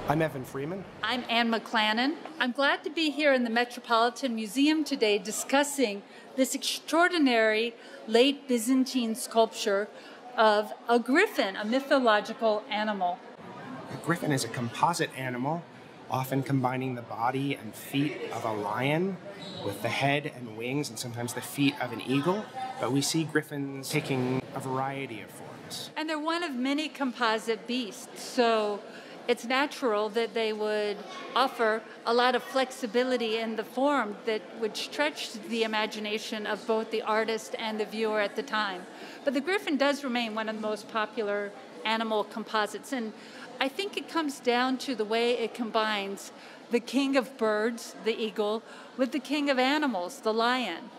I'm Evan Freeman. I'm Anne McClanan. I'm glad to be here in the Metropolitan Museum today discussing this extraordinary late Byzantine sculpture of a griffin, a mythological animal. A griffin is a composite animal, often combining the body and feet of a lion with the head and wings and sometimes the feet of an eagle. But we see griffins taking a variety of forms. And they're one of many composite beasts, so it's natural that they would offer a lot of flexibility in the form that would stretch the imagination of both the artist and the viewer at the time. But the griffin does remain one of the most popular animal composites, and I think it comes down to the way it combines the king of birds, the eagle, with the king of animals, the lion.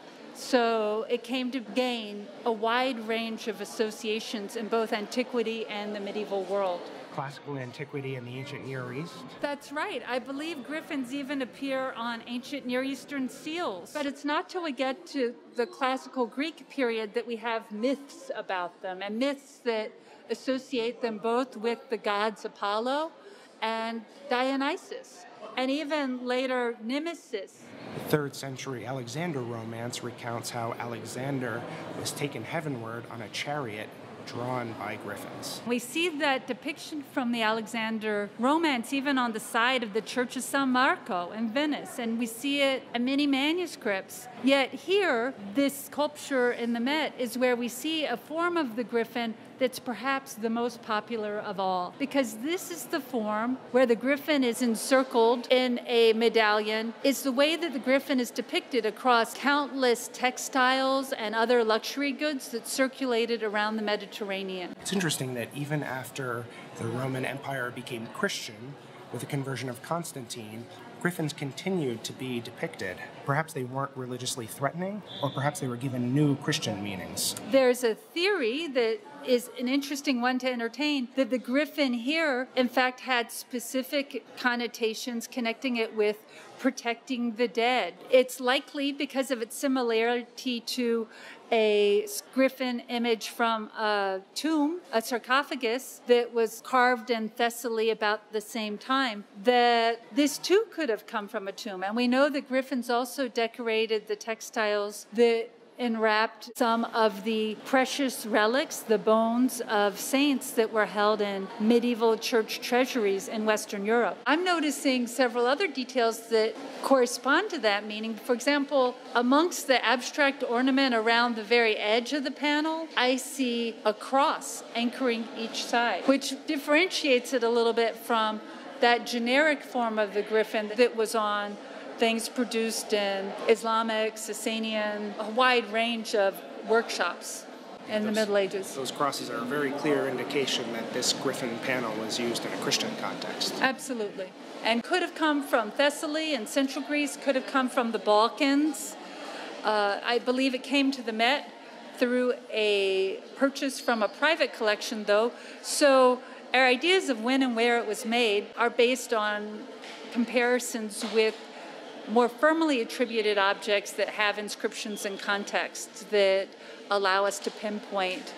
So it came to gain a wide range of associations in both antiquity and the medieval world. Classical antiquity and the ancient Near East. That's right. I believe griffins even appear on ancient Near Eastern seals. But it's not till we get to the classical Greek period that we have myths about them, and myths that associate them both with the gods Apollo and Dionysus, and even later Nemesis. The 3rd century Alexander romance recounts how Alexander was taken heavenward on a chariot drawn by griffins. We see that depiction from the Alexander romance even on the side of the Church of San Marco in Venice, and we see it in many manuscripts. Yet here, this sculpture in the Met is where we see a form of the griffin that's perhaps the most popular of all, because this is the form where the griffin is encircled in a medallion. It's the way that the griffin is depicted across countless textiles and other luxury goods that circulated around the Mediterranean. It's interesting that even after the Roman Empire became Christian, with the conversion of Constantine, griffins continued to be depicted. Perhaps they weren't religiously threatening, or perhaps they were given new Christian meanings. There's a theory that is an interesting one to entertain, that the griffin here, in fact, had specific connotations connecting it with protecting the dead. It's likely because of its similarity to a griffin image from a tomb, a sarcophagus that was carved in Thessaly about the same time, that this too could have come from a tomb. And we know that griffins also decorated the textiles that enwrapped some of the precious relics, the bones of saints that were held in medieval church treasuries in Western Europe. I'm noticing several other details that correspond to that meaning. For example, amongst the abstract ornament around the very edge of the panel, I see a cross anchoring each side, which differentiates it a little bit from that generic form of the griffin that was on things produced in Islamic, Sasanian, a wide range of workshops in the Middle Ages. Those crosses are a very clear indication that this griffin panel was used in a Christian context. Absolutely. And could have come from Thessaly in Central Greece, could have come from the Balkans. I believe it came to the Met through a purchase from a private collection, though. So our ideas of when and where it was made are based on comparisons with more firmly attributed objects that have inscriptions and contexts that allow us to pinpoint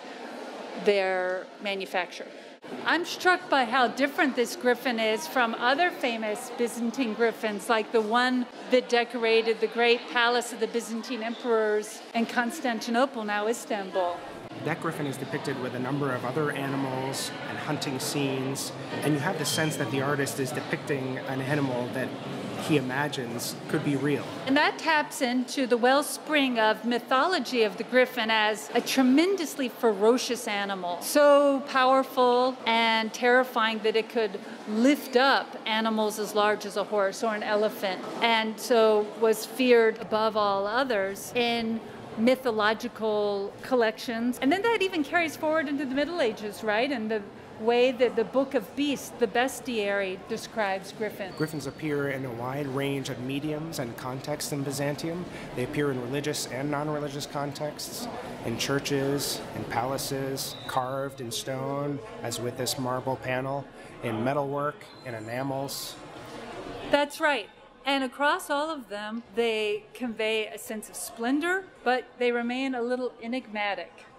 their manufacture. I'm struck by how different this griffin is from other famous Byzantine griffins, like the one that decorated the great palace of the Byzantine emperors in Constantinople, now Istanbul. That griffin is depicted with a number of other animals and hunting scenes, and you have the sense that the artist is depicting an animal that he imagines could be real. And that taps into the wellspring of mythology of the griffin as a tremendously ferocious animal, so powerful and terrifying that it could lift up animals as large as a horse or an elephant, and so was feared above all others in mythological collections. And then that even carries forward into the Middle Ages, right? And the way that the Book of Beasts, the bestiary, describes griffins. Griffins appear in a wide range of mediums and contexts in Byzantium. They appear in religious and non-religious contexts, in churches, in palaces, carved in stone, as with this marble panel, in metalwork, in enamels. That's right. And across all of them, they convey a sense of splendor, but they remain a little enigmatic.